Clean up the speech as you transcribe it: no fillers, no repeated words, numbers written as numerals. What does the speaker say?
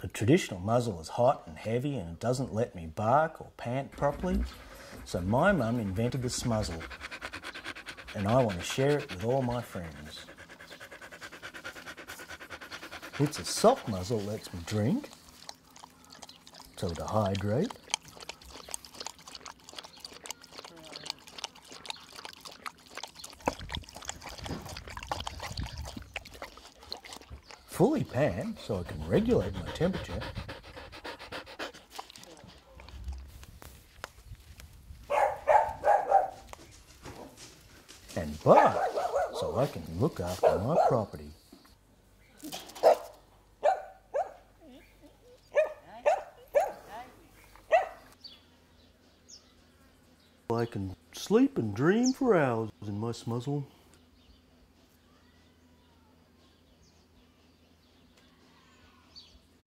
The traditional muzzle is hot and heavy and it doesn't let me bark or pant properly, so my mum invented the Smuzzle, and I want to share it with all my friends. It's a soft muzzle that lets me drink, so to hydrate, fully pant so I can regulate my temperature, and bark so I can look after my property. I can sleep and dream for hours in my Smuzzle.